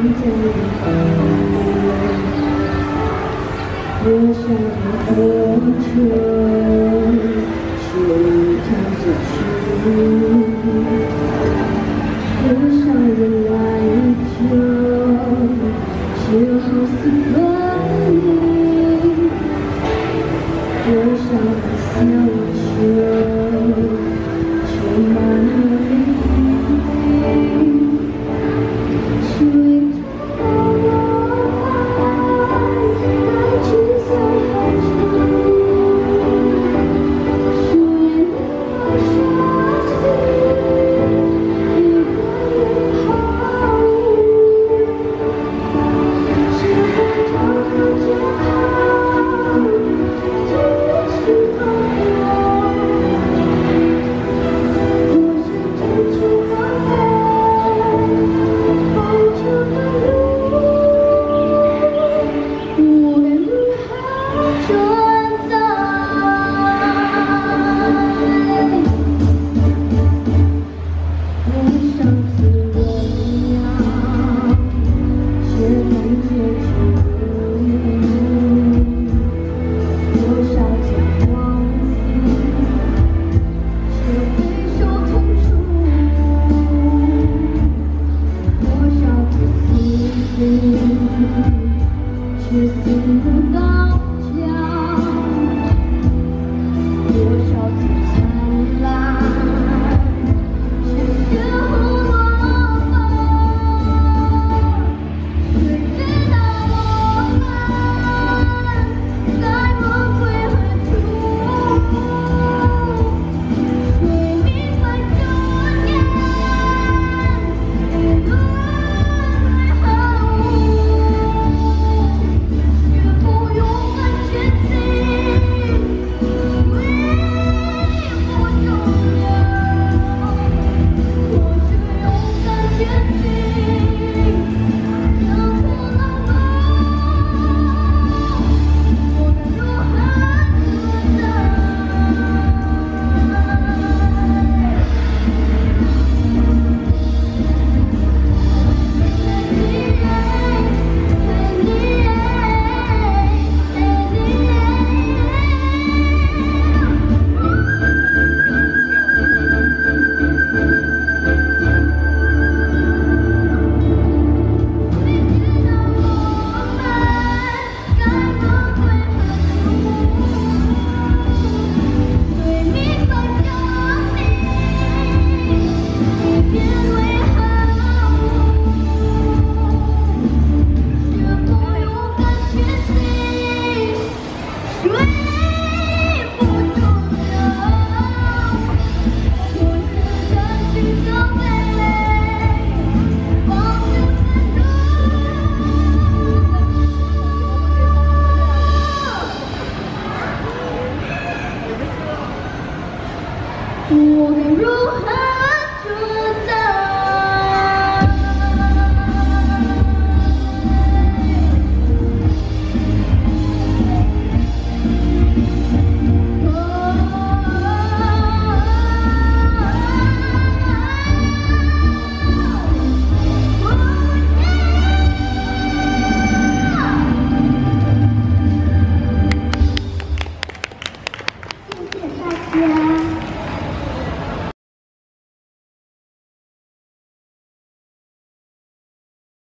多少的火车，谁踏着去？多少人来救，却好似分离。多少的相守，充满了离别。谁知道我爱去向何处？树叶的沙地，一个毫无。是否找到最好？就是朋友。我是真情告白，抱着的路，无论如何存在。多少次我俩，却没结局。多少次往昔，却回首痛楚。多少次心碎，却心不到家。多少次灿烂。